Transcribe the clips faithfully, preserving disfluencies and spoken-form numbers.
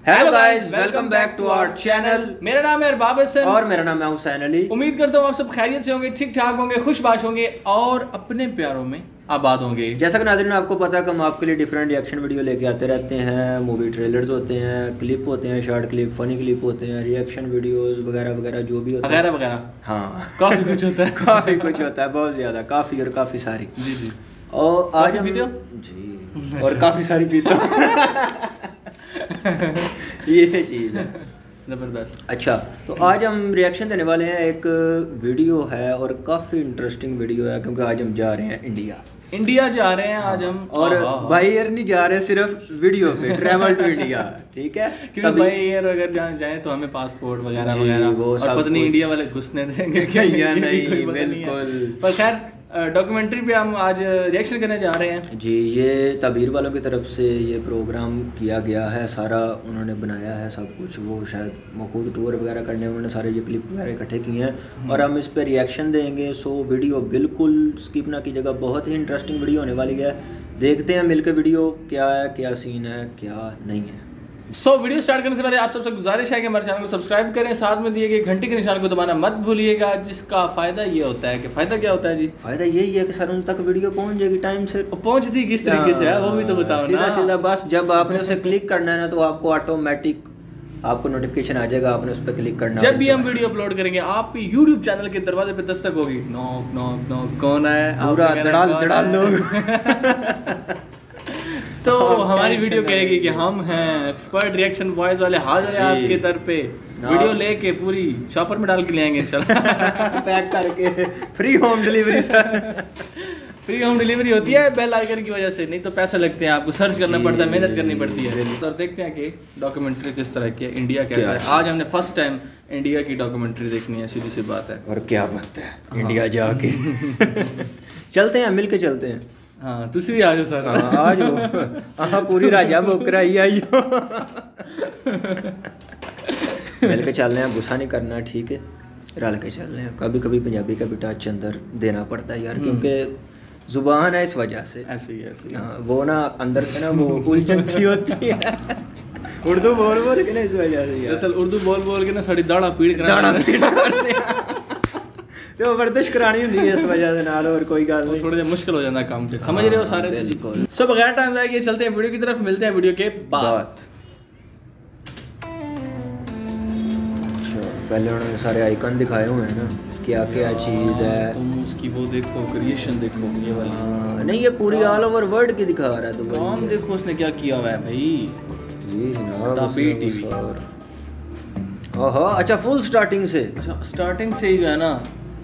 Hello guys, welcome back to our channel. मेरा नाम है अरबाब हसन और मेरा नाम है हुसैन अली। उम्मीद करता हूँ आप सब खैरियत से होंगे, ठीक ठाक होंगे, खुशबाश होंगे और अपने प्यारों में आबाद होंगे। जैसा कि नाज़रीन आपको पता है कि हम आपके लिए डिफरेंट रिएक्शन वीडियो लेके आते रहते हैं। मूवी ट्रेलर्स होते हैं, क्लिप होते हैं, शॉर्ट क्लिप, फनी क्लिप होते हैं, रिएक्शन वीडियोस वगैरह वगैरह जो भी होता है वगैरह वगैरह। हाँ, काफी कुछ होता है काफी कुछ होता है, बहुत ज्यादा, काफी और काफी सारी। जी जी। और आज हम जी और काफी सारी पीता ये चीज़ है जबरदस्त। अच्छा, तो आज हम रिएक्शन देने वाले हैं। एक वीडियो है और काफ़ी इंटरेस्टिंग वीडियो है क्योंकि आज हम जा रहे हैं इंडिया। इंडिया जा रहे हैं आज हम, और बाई एयर नहीं जा रहे, सिर्फ वीडियो पे ट्रैवल टू इंडिया। ठीक है, क्योंकि बाई एयर अगर जहाँ जाए तो हमें पासपोर्ट वगैरह वगैरह और पता नहीं इंडिया वाले घुसने देंगे क्या या नहीं, बिल्कुल। पर खैर डॉक्यूमेंट्री पे हम आज रिएक्शन करने जा रहे हैं जी। ये तबीर वालों की तरफ से ये प्रोग्राम किया गया है, सारा उन्होंने बनाया है सब कुछ। वो शायद मखूद टूर वगैरह करने उन्होंने सारे ये क्लिप वगैरह इकट्ठे किए हैं और हम इस पर रिएक्शन देंगे। सो वीडियो बिल्कुल स्किप ना कीजिएगा, बहुत ही इंटरेस्टिंग वीडियो होने वाली है। देखते हैं मिलकर वीडियो क्या है, क्या सीन है, क्या नहीं है। सो so, वीडियो स्टार्ट करने से पहले आप सबसे गुजारिश है कि हमारे चैनल को सब्सक्राइब करें, साथ में दिए गए घंटी के निशान को दबाना मत भूलिएगा, जिसका फ़ायदा ये होता है कि फ़ायदा क्या होता है जी? फ़ायदा यही है कि सर उन तक वीडियो पहुंच जाएगी टाइम से। पहुंचती किस तरीके से है वो भी तो बताओ। सीधा सीधा बस जब आपने उसे क्लिक करना है ना तो आपको ऑटोमेटिक आपको नोटिफिकेशन आ जाएगा, आपने उस पर क्लिक करना। जब भी हम वीडियो अपलोड करेंगे आपके यूट्यूब चैनल के दरवाजे पे दस्तक होगी, नॉक नॉक नॉक, कौन है? पूरा धड़ाल धड़ाल लोग तो हमारी वीडियो कहेगी कि हम हैं एक्सपर्ट रिएक्शन बॉयज वाले, हाजिर हैं आपके दर पे। वीडियो लेके पूरी शॉपर में डाल के ले आएंगे इंशाल्लाह पैक करके। Free home delivery sir, free home delivery होती है बेल आइकन की वजह से, नहीं तो पैसे लगते हैं, आपको सर्च करना पड़ता है, मेहनत करनी पड़ती है। तो देखते हैं कि डॉक्यूमेंट्री किस तरह की है, इंडिया कैसा है। आज हमने फर्स्ट टाइम इंडिया की डॉक्यूमेंट्री देखनी है, सीधी सी बात है। और क्या बनता है इंडिया जाके चलते हैं, मिल के चलते हैं। हाँ तुसी भी आ जाओ सर। आ जाओ, हाँ पूरी राजा बोकरा ही आई हो मिल के चल रहे हैं, गुस्सा नहीं करना, ठीक है, रल के चल रहे हैं। कभी कभी पंजाबी का भी टच अंदर देना पड़ता है यार, क्योंकि जुबान है इस वजह से ऐसे ही ऐसे। हाँ, वो ना अंदर से ना वो उलझन सी होती है उर्दू बोल बोल के ना इस वजह से यार। दरअसल उर्दू बोल बोल के ना साड़ी दाढ़ा पीड़ दाढ़ा पीड़ करते हैं तो वर्जिश करानी होती है इस वजह से नाल, और कोई गल नहीं, थोड़ा मुश्किल हो जाता है काम से, समझ रहे हो सारे। बिल्कुल। सब बगैर टाइम लाएंगे, चलते हैं वीडियो की तरफ, मिलते हैं वीडियो के बाद। पहले उन्होंने सारे आइकन दिखाए हुए हैं ना, क्या क्या चीज़ है। तुम उसकी वो देखो, क्रिएशन देखो ये वाली। आ, नहीं ये पूरी ऑल ओवर वर्ल्ड की दिखा रहा है। तो काम देखो उसने क्या किया हुआ है भाई। जी जनाब, टीवी। ओहो, अच्छा फुल स्टार्टिंग से। अच्छा स्टार्टिंग से ही जो है ना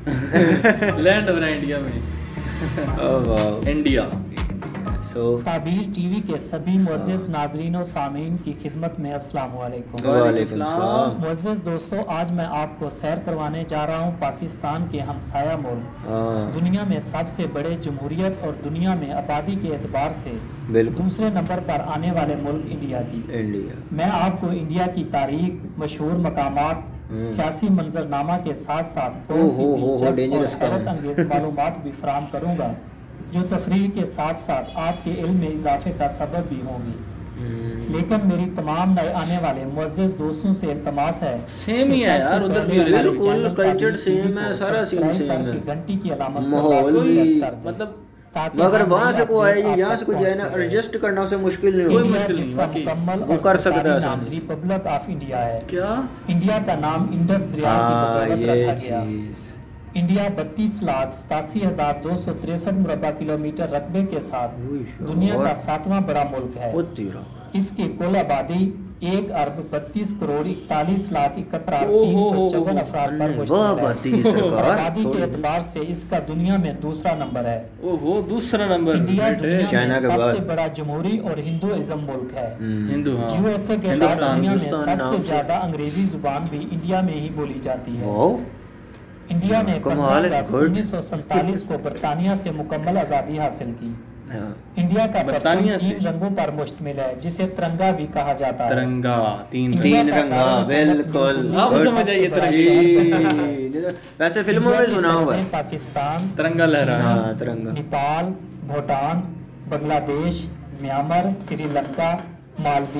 लैंड हो रहा है इंडिया में। ओह वाह, इंडिया। सो ताबीर टीवी के सभी मुअज़्ज़िज़ नाज़रीन और सामीन की खिदमत में अस्सलाम वालेकुम। वालेकुम सलाम। मुअज़्ज़िज़ दोस्तों, आज मैं आपको सैर करवाने जा रहा हूँ पाकिस्तान के हमसाया मुल्क, दुनिया में सबसे बड़े जमहूरियत और दुनिया में आबादी के एतबार से दूसरे नंबर पर आने वाले मुल्क इंडिया की। इंडिया मैं आपको इंडिया की तारीख, मशहूर मकामात, सियासी मंजरनामा के साथ साथ बहुत सी दिलचस्प और हैरत अंगेज मालूमात भी फराहम करूँगा, जो तफरीह के साथ साथ आपके इल्म में इजाफे का सबब भी होंगी। लेकिन मेरी तमाम नए आने वाले मुअज़्ज़िज़ दोस्तों से इल्तमास है, सेम ही है यार, उधर भी बिल्कुल कल्चर सेम है, सारा सीन सेम है, घंटी की अलामत माहौल भी, मतलब मगर वहाँ से कोई आए यहाँ से कोई जाए ना, एडजस्ट करना उसे मुश्किल नहीं होगी। मुश्किल जिसका मुकम्मल वो कर सकता है नाम रिपब्लिक ऑफ इंडिया है। क्या इंडिया का नाम इंडस दरिया की बदौलत रखा गया। इंडिया बत्तीस लाख सतासी हजार दो सौ तिरसठ मुरबा किलोमीटर रकबे के साथ दुनिया का सातवां बड़ा मुल्क है। इसकी कुल आबादी एक अरब बत्तीस करोड़ इकतालीस लाख इकहत्तर तीन सौ चौवन अफराद पर मुश्तमिल है। आबादी के एतबार से इसका दुनिया में दूसरा नंबर है। ओहो, दूसरा नंबर। इंडिया दुनिया में सबसे बड़ा जमहूरी और हिंदुइज्म मुल्क है। हिंदू, हाँ। यूएसए के बाद दुनिया में सबसे ज्यादा अंग्रेजी जुबान भी इंडिया में ही बोली जाती है। इंडिया ने पंद्रह अगस्त उन्नीस सौ सैंतालीस को बरतानिया से मुकम्मल आज़ादी हासिल की। इंडिया का परचम तीन रंगों पर मुश्तमिल है, जिसे तिरंगा भी कहा जाता है। तिरंगा, तीन तीन रंगा, बिल्कुल आप समझ आइए तिरंगा। वैसे फिल्मों में सुना हुआ है पाकिस्तान, तिरंगा लहरा, तिरंगा, नेपाल, भूटान, बांग्लादेश, म्यांमार, श्रीलंका, मालदीव,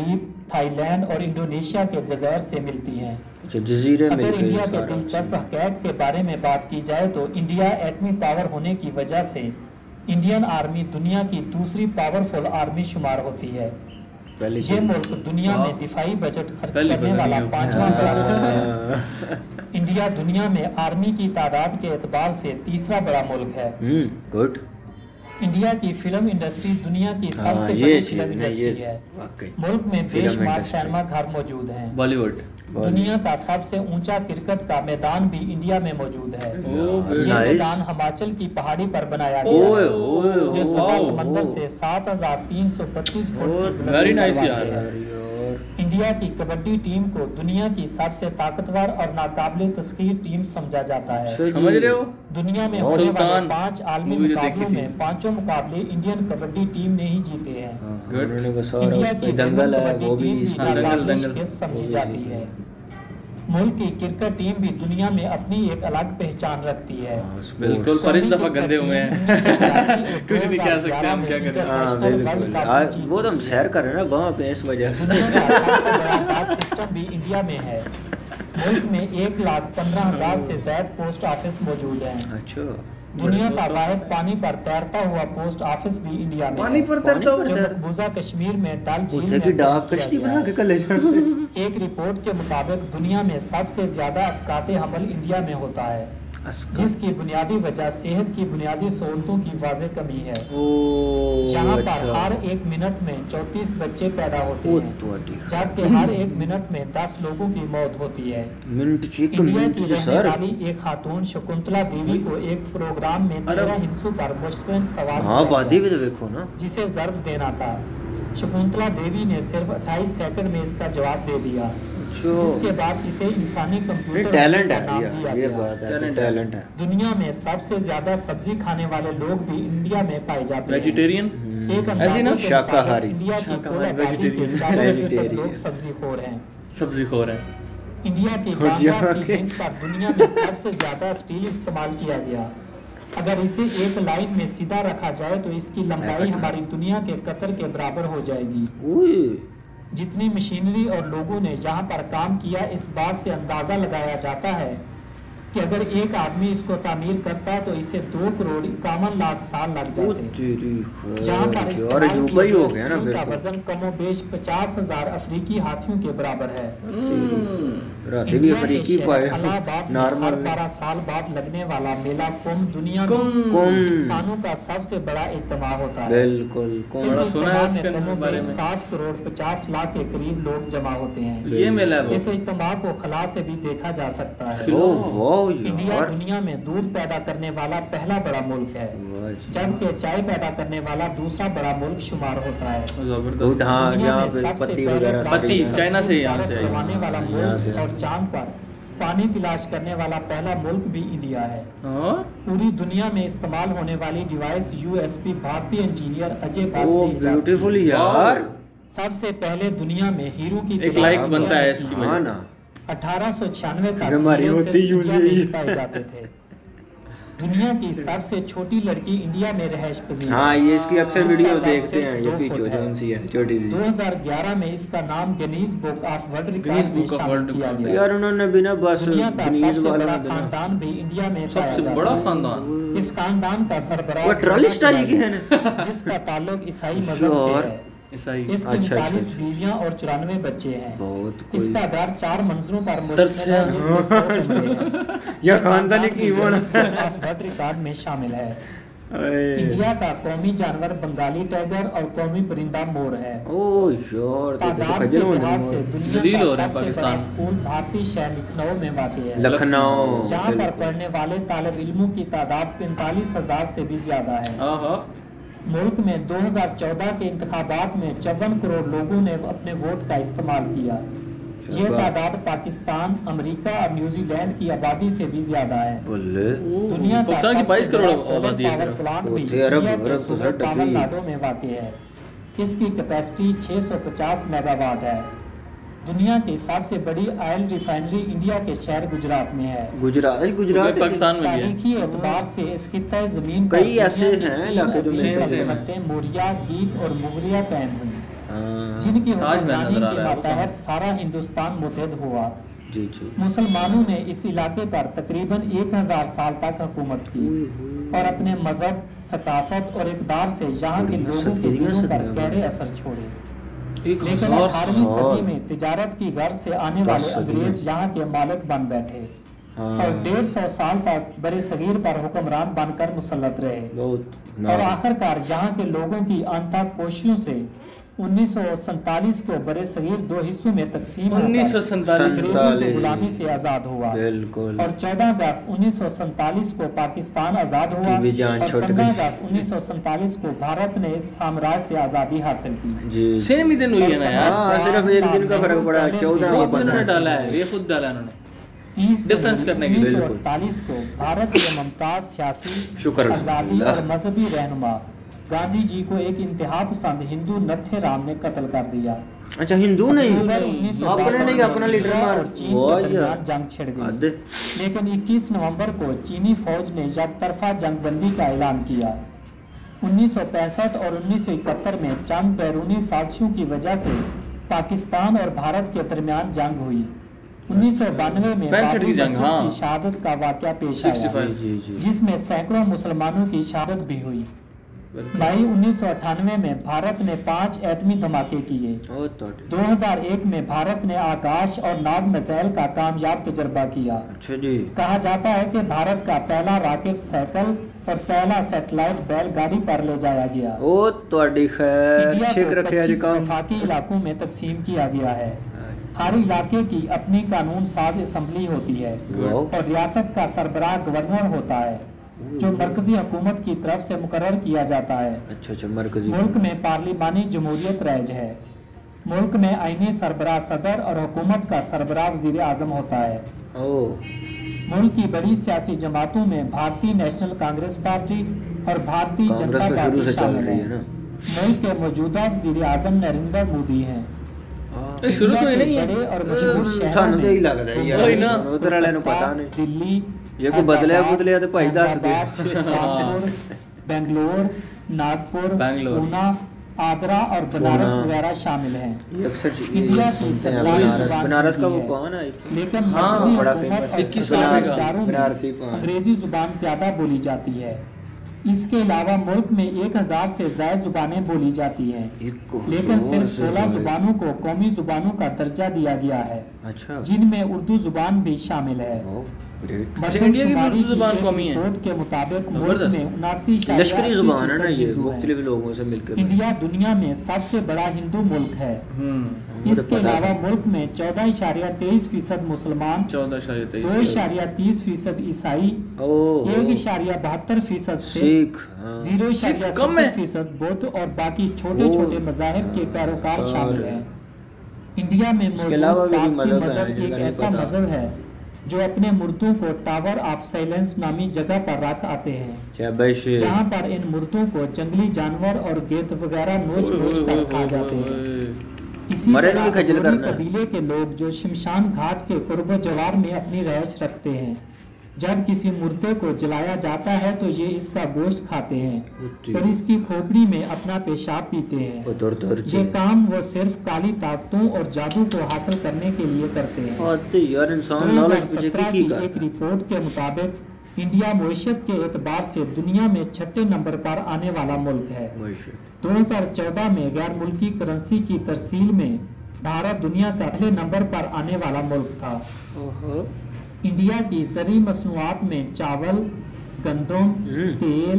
थाईलैंड और इंडोनेशिया के जज़ायर से मिलती हैं। अच्छा, जजीरे अगर मिलके इंडिया के सारा। दिलचस्प हक़ाइक़ के बारे में बात की जाए तो इंडिया एटमी पावर होने की वजह से इंडियन आर्मी दुनिया की दूसरी पावरफुल आर्मी शुमार होती है। पहले ये मुल्क दुनिया में दिफाई बजट खर्च करने वाला पांचवा बड़ा मुल्क है। इंडिया दुनिया में आर्मी की तादाद के एतबार से तीसरा बड़ा मुल्क है। Hmm, good. इंडिया की फिल्म इंडस्ट्री दुनिया की हाँ, सबसे ये बड़ी चीज़ फिल्म नहीं, ये इंडस्ट्री है। वाकई मुल्क में फिल्म बेशुमार इंडस्ट्री। सिनेमा घर मौजूद हैं। बॉलीवुड दुनिया का सबसे ऊंचा क्रिकेट का मैदान भी इंडिया में मौजूद है। ओह, ये नाइस। मैदान हिमाचल की पहाड़ी पर बनाया गया ओए है, ओए जो सतह ओह, समंदर ओह। से सात हजार तीन सौ बत्तीस फुट की बहुत बुलंदी very पर nice वाक़ यार। है। यार इंडिया की कबड्डी टीम को दुनिया की सबसे ताकतवर और नाकाबिले तस्खीर टीम समझा जाता है। अच्छा जी। समझ रहे हो? दुनिया में और होने वाले सुल्तान पांच आलमी मूवी जो देखी मुकाबलों थी। में पांचों मुकाबले इंडियन कबड्डी टीम ने ही जीते हैं। हाँ, Good. उन्होंने बस और इंडिया उस की पे दंगल है कबड्डी वो भी टीम भी इसमें हाँ, दंगल, बांग्लादेश दंगल। के समझी वो जाती भी है। मुल्क की क्रिकेट टीम भी दुनिया में अपनी एक अलग पहचान रखती है। हाँ, स्पोर्ट्स। बिल्कुल, पर इस दफा गंदे हुए हैं। कुछ नहीं कह सकते हम, क्या करें। हाँ बिल्कुल, आज वो तो हम सैर कर रहे हैं ना वहाँ पे इस वजह से। दुनिया का सबसे बड़ा डाक सिस्टम भी इंडिया में है। मुल्क में एक लाख पंद्रह हजार से ज्यादा पोस्ट ऑफिस मौजूद हैं। अच्छा, दुनिया का वाहिद पानी पर तैरता हुआ पोस्ट ऑफिस भी इंडिया में पानी है। पर तैरता पानी जो पर मकबूजा कश्मीर में डल झील उसे में की डाक कायम किया कश्ती गया बना है। के कल ले जाओ। एक रिपोर्ट के मुताबिक दुनिया में सबसे ज्यादा अस्काते हमल इंडिया में होता है, जिसकी बुनियादी वजह सेहत की बुनियादी सहूलतों की वाज़ेह कमी है। ओ यहाँ पर अच्छा। हर एक मिनट में चौंतीस बच्चे पैदा होते ओ हैं, ਤੁਹਾਡੀ जबकि हर एक मिनट में दस लोगों की मौत होती है। मिनट चेक इंडिया मिनट की जी रहने सर। वाली एक खातून शकुंतला देवी को एक प्रोग्राम में तेरह हिंसों पर मुश्तमिल सवाल हाँ किया बादी गया, भी तो देखो ना। जिसे जर्ब देना था। शकुंतला देवी ने सिर्फ अट्ठाईस सेकंड में इसका जवाब दे दिया, अच्छा, जिसके बाद इसे इंसानी कंप्यूटर टैलेंट का है नाम यार, दिया ये गया। बात है, Talent है। टैलेंट है। दुनिया में सबसे ज्यादा सब्जी खाने वाले लोग भी इंडिया में पाए जाते हैं। वेजिटेरियन एक ऐसी अंदाजे ना? के शाकाहारी। मुताबिक इंडिया की कुल शाकाहारी, आबादी के vegetarian। चालीस फीसद Vegetarian। लोग सब्जी खोर हैं। सब्जी खोर है। इंडिया की और गांजा यहाँ के- सीमेंट पर दुनिया में सबसे ज्यादा स्टील इस्तेमाल किया गया। अगर इसे एक लाइन में सीधा रखा जाए तो इसकी लंबाई हमारी दुनिया के कतर के बराबर हो जाएगी। ओए जितनी मशीनरी और लोगों ने यहाँ पर काम किया, इस बात से अंदाजा लगाया जाता है कि अगर एक आदमी इसको तामीर करता तो इसे दो करोड़ इक्यावन लाख साल लग ओ जाते। तेरी जहाँ पर खैर, और इस्तेमाल अजूबा ही किए हो गए गया ना स्टील फिर का तो। वजन कमोबेश पचास हजार अफ्रीकी हाथियों के बराबर है। राधे भी इंडिया के अफ्रीकी शहर पाए इलाहाबाद में नॉर्मल हर में। बारह साल बाद लगने वाला मेला कुंभ दुनिया में कुंभ। इंसानों का सबसे बड़ा इज्तिमा होता है। बिल्कुल इस कौन बड़ा सुना है इज्तिमा इसके में बारे कमोबेश में। सात करोड़ पचास लाख के करीब लोग जमा होते हैं। ये मेला है वो। इस इज्तिमा को खला से भी देखा जा सकता है। ओ वाह इंडिया यार, दुनिया में दूध पैदा करने वाला पहला बड़ा मुल्क है, वाह जी। जबकि चाय पैदा करने वाला दूसरा बड़ा मुल्क शुमार होता है। दूध जबरदस्त। हाँ दुनिया यहाँ में पे सबसे पत्ती पहले वगैरह प्लास्टिक पत्ती, सर्जरी चाइना से यहाँ से आई। करवाने वाला यहाँ से। मुल्क और चांद पर पानी की तलाश करने वाला पहला मुल्क भी इंडिया है। हाँ? पूरी दुनिया में इस्तेमाल होने वाली डिवाइस यूएसपी भारतीय इंजीनियर अजय ओ भारती ने इजाद की। ब्यूटीफुल यार। सबसे पहले दुनिया में हीरो की एक तलाश लाइक इंडिया बनता है में इसकी की। वजह हाँ से। ना, अठारह सौ छियानवे तक हमारी हीरे होती सिर्फ इंडिया में यूज़ ही यही। पाए जाते थे। दुनिया की सबसे छोटी लड़की इंडिया में रहायश पजीर हाँ ये इसकी अक्सर जिसका वीडियो कद देखते सिर्फ हैं, दो ये पीछे फुट है। जोन सी है छोटी सी। दो हज़ार ग्यारह में इसका नाम Guinness book of world Guinness record में बुक ऑफ शामिल वर्ल्ड किया रिकॉर्ड। गया। यार उन्होंने बिना बस दुनिया का गिनीज सबसे वाला बड़ा में बिना- खानदान भी इंडिया में पाया सबसे जाता बड़ा है। खानदान। इस खानदान का सरबराह वो ट्रलिस्ट आई की है ज़िंदा है, जिसका ताल्लुक ईसाई मजहब से और- है। ईसाई। इसके अच्छा, अच्छा, उनतालीस अच्छा। बीवियां और चौरानवे बच्चे हैं। बहुत कोई इसका घर चार मंजिलों पर दरअसल- मुश्तमिल है, जिसमें सौ कमरे हैं। यह ये खानदानी खानदान की ईमान Guinness book of world record में शामिल है। इंडिया का कौमी जानवर बंगाली टाइगर और कौमी परिंदा मोर है। ओ यार तो तादाद के खजल हो लिहाज से जलील दुनिया हो का रहे हैं सबसे बड़ा पाकिस्तान। स्कूल भारतीय शहर लखनऊ में वाक़ है, लखनऊ जहाँ पर बिल्कुल। पढ़ने वाले तालिब इल्मों की तादाद पैंतालीस हजार से भी ज्यादा है। हाँ हाँ। मुल्क में दो हज़ार चौदह के इंतखाबात में चौवन करोड़ लोगों ने अपने वोट का इस्तेमाल किया। ये शाबाश। तादाद पाकिस्तान, अमेरिका और न्यूजीलैंड की आबादी से भी ज्यादा है। बोले दुनिया का पाकिस्तान की सबसे बाईस करोड़ बड़ा सोलर आबादी है पावर सिर्फ। प्लांट भी चौथे अरब इंडिया के अरब तो सूबे सर टकी। तमिलनाडु में वाक़ है। इसकी कैपेसिटी छह सौ पचास मेगावाट है। दुनिया की सबसे बड़ी ऑयल रिफाइनरी इंडिया के शहर गुजरात में है। गुजरात गुजरात पाकिस्तान में भी है। तारीखी एतबार से इस खित्ते जमीन कई ऐसे हैं इलाके जो मिलते मिलते हैं। मौर्या, गीत और मुगलिया कायम हुई। हाँ जिनकी ताजमहल हुक्मरानी नजर आ के रहा है वो मातहत सारा हिंदुस्तान मुतहद हुआ। जी जी। मुसलमानों ने इस इलाके पर तकरीबन एक हजार साल तक हुकूमत की और अपने मजहब, सकाफत और इकदार से यहाँ के लोगों के दिलों पर गहरे असर छोड़े। एक लेकिन हजार अठारहवीं साल। सदी में तिजारत की गर्ज से आने दस वाले सदी अंग्रेज यहाँ के मालिक बन बैठे हाँ। और डेढ़ सौ साल तक बड़े सगीर पर हुक्मरान बनकर मुसल्लत रहे बहुत और आखिरकार यहाँ के लोगों की अनथक कोशिशों से उन्नीस सौ सैंतालीस को बड़े सगीर दो हिस्सों में तकसीम उन्नीस सौ सैंतालीस अंग्रेजों की गुलामी से आजाद हुआ बिल्कुल। और चौदह अगस्त उन्नीस सौ सैंतालीस को पाकिस्तान आजाद हुआ की भी जान और छूट पंद्रह गई। अगस्त उन्नीस सौ सैंतालीस को भारत ने इस साम्राज्य से आजादी हासिल की। जी। सेम ही दिन हुई है ना यार। हाँ सिर्फ एक दिन का फर्क पड़ा है, चौदह वो को उन्होंने पंद्रह। डाला है, ये खुद डाला है उन्होंने। तीस डिफरेंस करने के लिए। उन्नीस सौ अड़तालीस को भारत के मुमताज सियासी शुक्र आजादी अल्लाह। और मजहबी रहनुमा गांधी जी को एक इंतहा पसंद हिंदू नथेराम ने कत्ल कर दिया। अच्छा हिंदू नहीं, अक्टूबर उन्नीस सौ अपने बासठ नहीं में अपना लीडर इंडिया मार और चीन वो के यार। दरमियान जंग छिड़ गई, आधे। लेकिन इक्कीस नवंबर को चीनी फौज ने यकतरफा जंगबंदी का ऐलान किया। उन्नीस सौ पैंसठ और उन्नीस सौ इकहत्तर में चंद बैरूनी साजिशों की वजह से पाकिस्तान और भारत के दरमियान जंग हुई। उन्नीस सौ बानवे में पैंसठ की बाबरी जंग, मस्जिद हाँ। की शहादत का वाकया पेश आया, पैंसठ। जी जी जी। जिसमें सैकड़ों मुसलमानों की शहादत भी हुई। मई उन्नीस सौ अट्ठानवे में भारत ने पांच एटमी धमाके किए। ओ तोड़े। दो हज़ार एक में भारत ने आकाश और नाग मिसाइल का कामयाब तजर्बा किया। अच्छा जी। कहा जाता है कि भारत का पहला रॉकेट साइकिल और पहला सैटेलाइट बैलगाड़ी पर ले जाया गया। ओ तोड़ी खैर इंडिया ठीक को रखे आज पच्चीस काम। वफाकी इलाकों में तकसीम किया गया है। हर इलाके की अपनी कानून साज असम्बली होती है वाह। और रियासत का सरबराह गवर्नर होता है जो मरकजी हुकूमत की तरफ से मुकर्रर किया जाता है। अच्छा अच्छा मरकजी। मुल्क में पार्लिमानी जमहूरियत राइज है। मुल्क में आईनी सरबराह सदर और हुकूमत का सरबराह वजीर आजम होता है। ओ मुल्क की बड़ी सियासी जमातों में भारतीय नेशनल कांग्रेस पार्टी और भारतीय कांग्रेस जनता तो शुरू पार्टी से चल शामिल रही है। है ना। मुल्क के मौजूदा वजीर आजम नरेंद्र मोदी हैं। ये शुरू तो ही नहीं है। बड़े और मशहूर शहरों ਸਾਨੂੰ में ਤਾਂ ਹੀ ਲੱਗਦਾ ਹੈ ਯਾਰ वही ना। ਉਧਰ ਵਾਲਿਆਂ ਨੂੰ ਪਤਾ ਨਹੀਂ दिल्ली, ये कोई बदलिया हैदराबाद, बुदलिया तो भाई दस दे। हैदराबाद, कानपुर, बेंगलोर, नागपुर, बेंगलोर। पूना, आगरा और बनारस पूना। वगैरह शामिल हैं। ये अक्सर चीज़ इंडिया की सुनते हैं सरकारी बनारस जुबान बनारस का वो हिंदी है। कौन है लेकिन हाँ, मरकजी बड़ा हुकूमत famous और इक्कीस सरकारी साल का। इदारों में बनारसी फ़ान। अंग्रेजी जुबान ज्यादा बोली जाती है। इसके अलावा मुल्क में एक हजार से ज्यादा जुबानें बोली जाती हैं, एक लेकिन जोर सिर्फ से सोलह जोर। जुबानों को कौमी जुबानों का दर्जा दिया गया है, अच्छा जिनमें उर्दू जुबान भी शामिल है। ओ ग्रेट। अच्छा, इंडिया की मरदमशुमारी उर्दू जुबान एक कौमी है। रिपोर्ट के मुताबिक मुल्क जबरदस्त। में उनासी लश्करी जुबान है ना ये मुख्तलिफ लोगों से मिलकर। इंडिया दुनिया में सबसे बड़ा हिंदू मुल्क है। हम्म मुझे इसके पता अलावा था। मुल्क में चौदह इशारिया तेईस फीसद मुसलमान, चौदह इशारे दो तेईस इशारिया तीस फीसद ईसाई, ओ एक इशारिया बहत्तर फीसद सिख, सिख हाँ। जीरो इशारिया कम है। सत्तर फीसद बौद्ध और बाकी छोटे ओ, छोटे मजाहिब के पैरोकार सारे। शामिल हैं। इंडिया में इसके अलावा मौजूद भी पारसी मजहब हैं मजहब जिनका एक नहीं ऐसा पता। मजहब है जो अपने मुर्दों को टावर ऑफ साइलेंस नामी जगह पर रख आते हैं, शाबाश। जहाँ पर इन मुर्दों को जंगली जानवर और गेंद वगैरह नोच नोच कर खा जाते हैं। इसी मरे तरह नहीं खज्जल अघोरी करना है। कबीले के लोग जो शमशान घाट के कुर्ब जवार में अपनी रहायश रखते हैं, जब किसी मुर्दे को जलाया जाता है तो ये इसका गोश्त खाते हैं और इसकी खोपड़ी में अपना पेशाब पीते हैं। ओ दूर दूर ये काम वो सिर्फ काली ताकतों और जादू को हासिल करने के लिए करते हैं। आते यार इंसान दो नॉलेज हज़ार पूछे सत्रह की की कर एक रिपोर्ट के मुताबिक इंडिया मईशत के एतबार से दुनिया में छठे नंबर पर आने वाला मुल्क है। दो हज़ार चौदह में गैर मुल्की करेंसी की तरसील में भारत दुनिया का पहले नंबर पर आने वाला मुल्क था। ओहो इंडिया की ज़री मसनूआत में चावल, गंदम, हम्म। तेल,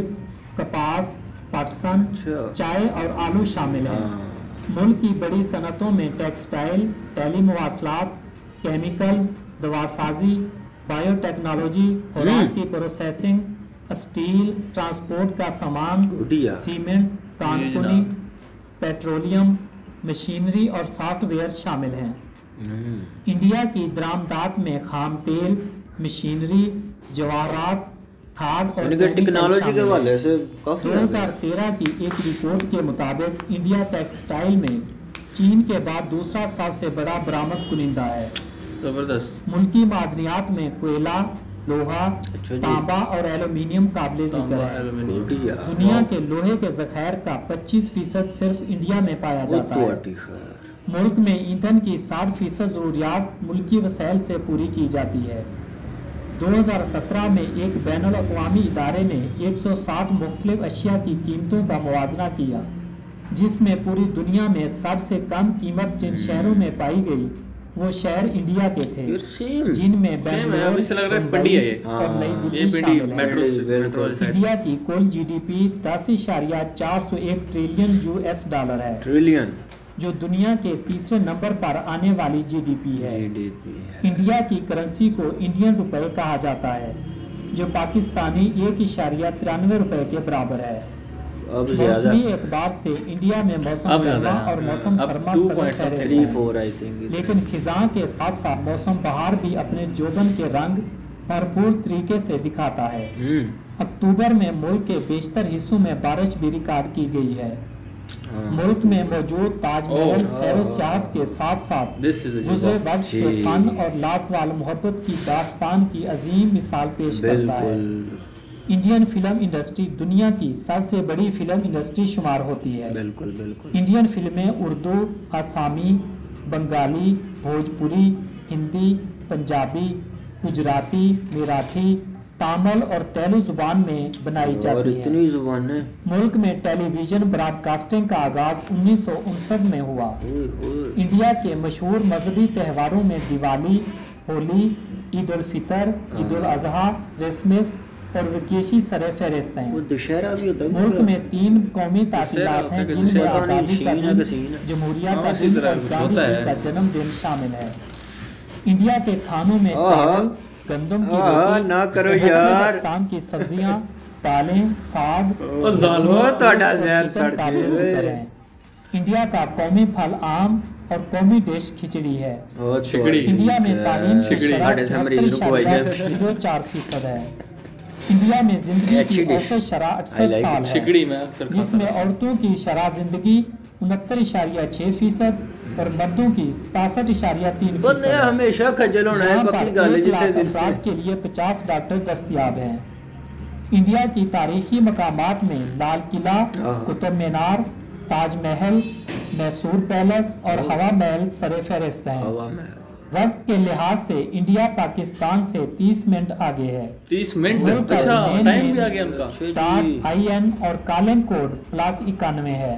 कपास, पटसन, अच्छा। चाय और आलू शामिल हैं। हाँ। मुल्क की बड़ी सनतों में टेक्सटाइल, टेलीमुवासलात, केमिकल्स, दवासाजी, बायोटेक्नोलॉजी, खुराक हम्म। की प्रोसेसिंग, स्टील, ट्रांसपोर्ट का सामान, गुटिया। सीमेंट, कानकुनी, जनाब। पेट्रोलियम, मशीनरी और सॉफ्टवेयर शामिल हैं। हम्म। इंडिया की दरामदात में खाम तेल, मशीनरी, जवाहरात, खाद और यानी कि केमिकल टेक्नोलॉजी के शामिल हैं। हवाले से काफी दो हज़ार तेरह की एक रिपोर्ट के मुताबिक इंडिया टेक्सटाइल में चीन के बाद दूसरा सबसे बड़ा बरामद कुनिंदा है। जबरदस्त। मुल्की मादनियात में कोयला, लोहा, अच्छा जी। तांबा और एल्यूमिनियम काबिल जिक्र तांबा, है। एल्यूमिनियम। बढ़िया। दुनिया के लोहे के जखायर का पच्चीस फीसद सिर्फ इंडिया में पाया वो जाता तो है। अटी खैर। मुल्क में ईंधन की साठ फीसद ज़रूरियात मुल्की वसाइल से पूरी की जाती है। दो हज़ार सत्रह में एक बैनुल अक़वामी इदारे ने एक सौ साठ मुख्तलिफ अशिया की कीमतों का मुवाजना किया, जिसमें पूरी दुनिया में सबसे कम कीमत जिन शहरों में पाई गई वो शहर इंडिया के थे, यार सेम जिनमें सेम है, अभी से लग रहा है मुंबई पिंडी है ये। और नई हाँ। ये दिल्ली पिंडी शामिल है। मेट्रो से बिल्कुल। मेट्रो वाली साइड। इंडिया की कुल जीडीपी दस इशारिया चार सौ एक ट्रिलियन यूएस डॉलर है, ट्रिलियन जो दुनिया के तीसरे नंबर पर आने वाली जीडीपी है। जीडीपी है। इंडिया की करेंसी को इंडियन रुपए कहा जाता है, जो पाकिस्तानी एक इशारिया तिरानवे रुपए के बराबर है। अब ज्यादा मौसमी एतबार से इंडिया में मौसम अब ज्यादा गर्मा है। और मौसम अब सरमा two सर point फहरिस्त थ्री है। Four I think. लेकिन खिजां के साथ साथ मौसम बहार भी अपने जोबन के रंग भरपूर तरीके से दिखाता है। हम्म अक्टूबर में मुल्क के बेशतर हिस्सों में बारिश भी रिकॉर्ड की गई है। हाँ। मुल्क में मौजूद ताजमहल ओह। सैरो सियाहत के साथ साथ This is a गुज़रे joke. वक्त के जी। फन और लाजवाल मोहब्बत की दास्तान की अजीम मिसाल पेश करता है। बिल्कुल इंडियन फिल्म इंडस्ट्री दुनिया की सबसे बड़ी फिल्म इंडस्ट्री शुमार होती है। बिल्कुल बिल्कुल। इंडियन फिल्में उर्दू, आसामी, बंगाली, भोजपुरी, हिंदी, पंजाबी, गुजराती, मराठी, तामिल और तेलुगु जुबान में बनाई और जाती है। इतनी जुबानें। मुल्क में टेलीविजन ब्रॉडकास्टिंग का आगाज उन्नीस सौ उनसठ में हुआ। ओए ओए। इंडिया के मशहूर मजहबी त्योहारों में दिवाली, होली, ईद उल फितर, ईद उल अजहा, क्रिसमस और विकेशी सरे फहरिस्त वो हैं। दशहरा भी होता है मुल्क क्या? में तीन कौमी तातीलात होता हैं, है कि जिनमें दशहरा नहीं, आज़ादी का शीन है दिन, कि सीन है? जमहूरिया हाँ, का इसी दिन तरह और कुछ गांधी होता जी है। का जन्मदिन शामिल है। इंडिया के खानों में आहा। चावल, गंदम की आहा, रोटी, ना करो मुख्तलिफ यार। अक़साम की सब्जियां, दालें, साग, ओ जालो, मछली, ਤੁਹਾਡਾ गोश्त और ਜ਼ਹਿਰ चिकन सड़ काबिल गया। ज़िक्र हैं। इंडिया का कौमी फल आम और कौमी डिश खिचड़ी है। ओ तो छिकड़ी। इंडिया में तालीम की छिकड़ी। शरह साढ़े से मरीज को आई है। जीरो चार फीसद है। इंडिया में जिंदगी अच्छी की डिश। औसत शरह I अड़सठ like साल it. है, छिकड़ी में अक्सर खाता जिसमें हूं। औरतों की शरह जिंदगी उनहत्तर इशारिया छः फीसद और मर्दों की सतासठ इशारिया तीन बंदे फीसद है। हमेशा खज्जल होना है यहाँ बाकी पर गल एक जिथे लाख दिन अफराद के लिए पचास डॉक्टर दस्तियाब हैं। इंडिया की तारीखी मकामात में लाल किला, आहा। कुतुब मीनार, ताजमहल, मैसूर पैलेस और हवा महल सरे फहरिस्त हैं। हवा में वक्त के लिहाज से इंडिया पाकिस्तान से तीस मिनट आगे है। तीस मिनट मुल्क का अच्छा main टाइम main भी आ गया उनका। स्टार, आई एन और कालिंग कोड प्लस इक्यानवे है।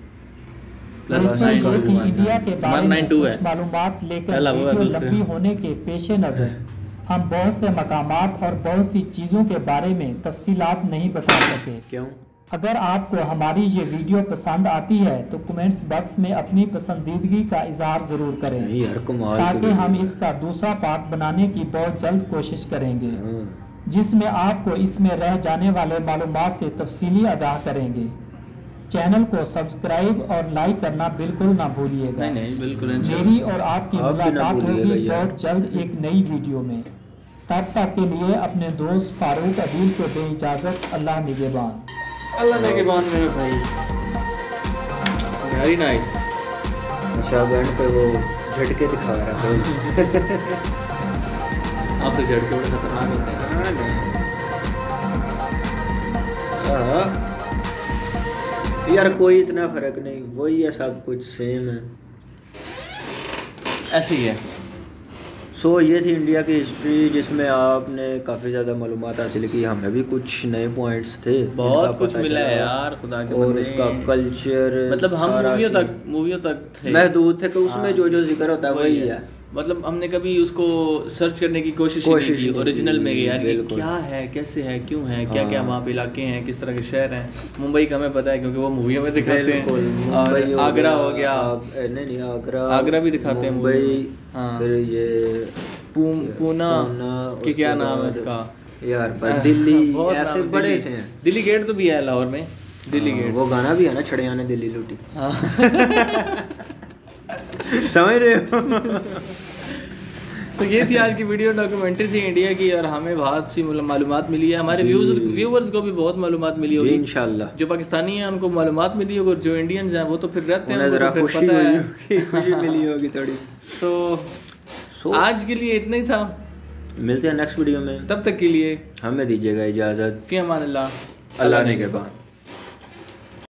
प्लस दोस्तों, ये थी इंडिया के बारे में नाइन टू है। कुछ मालूमात, लेकर पहला वो है, वीडियो दूसरे। लंबी होने के पेश नज़र हम बहुत से मकामात और बहुत सी चीज़ों के बारे में तफसीलात नहीं बता सके। क्यों? अगर आपको हमारी ये वीडियो पसंद आती है तो कमेंट्स बॉक्स में अपनी पसंदीदगी का इजहार ज़रूर करें, नहीं यार कमाल की ताकि हम वीडियो। इसका दूसरा पार्ट बनाने की बहुत जल्द कोशिश करेंगे, हाँ। जिसमें आपको इसमें रह जाने वाले मालूमात से तफसीली आगाह करेंगे। चैनल को सब्सक्राइब और लाइक करना बिल्कुल ना भूलिएगा। नहीं नहीं बिल्कुल इंशाल्लाह। मेरी और आपकी आप भी ना मुलाकात भूलिएगा होगी यार। बहुत जल्द एक नई वीडियो में। तब तक के लिए अपने दोस्त फारूक अदील को दे इजाज़त। अल्लाह निगहबान। अल्लाह ने के बाद मेरे भाई वेरी नाइस। शाहबैंड पे वो झटके दिखा रहा था। आप तो झटके बड़े खतरनाक होते हैं। हाँ। यार कोई इतना फर्क नहीं, वही है, सब कुछ सेम है। ऐसे ही है। सो so, ये थी इंडिया की हिस्ट्री, जिसमें आपने काफ़ी ज़्यादा मालूमात हासिल की। हमें भी कुछ नए पॉइंट्स थे, बहुत जिनका कुछ पता मिला है चला। यार खुदा के और बंदे। उसका कल्चर मतलब हम सारा मूवियों सीन तक मूवियों तक थे महदूद थे कि उसमें हाँ, जो जो जिक्र होता है वही है। मतलब हमने कभी उसको सर्च करने की कोशिश ही कोशिश नहीं की नहीं ओरिजिनल की, में कि यार ये बिल्कुल। क्या है, कैसे है, क्यों है, क्या क्या हाँ। वहाँ पे इलाके हैं, किस तरह के शहर हैं। मुंबई का हमें पता है क्योंकि वो मूवियों में दिखाते बिल्कुल। हैं। मुंबई और आगरा हो गया, आप- नहीं नहीं आगरा आगरा भी दिखाते हैं मुंबई, मूवी। हाँ। फिर ये पून- पूना पूना, कि क्या उसके नाम है बाद इसका यार पर दिल्ली, बहुत ऐसे नाम- बड़े दिल्ली- से हैं। दिल्ली गेट तो भी है लाहौर में, दिल्ली हाँ, गेट। वो गाना भी है ना, छड़िया ने दिल्ली लूटी। हाँ। समझ रहे हो? तो ये थी आज की वीडियो, डॉक्यूमेंट्री थी इंडिया की, और हमें बहुत सी मतलब मालूमात मिली है। हमारे व्यूज व्यूवर्स को भी बहुत मालूमात मिली जी होगी। इंशाल्लाह। जो पाकिस्तानी हैं उनको मालूमात मिली होगी, और जो इंडियंस हैं वो तो फिर रहते हैं, उन्हें उनको ज़रा तो फिर खुशी पता हुई है। होगी, खुशी मिली होगी थोड़ी सी। तो सो आज के लिए इतना ही था। मिलते हैं नेक्स्ट वीडियो में, तब तक के लिए हमें दीजिएगा इजाज़त। फ़ी अमान अल्लाह, अल्लाह ने के बाद।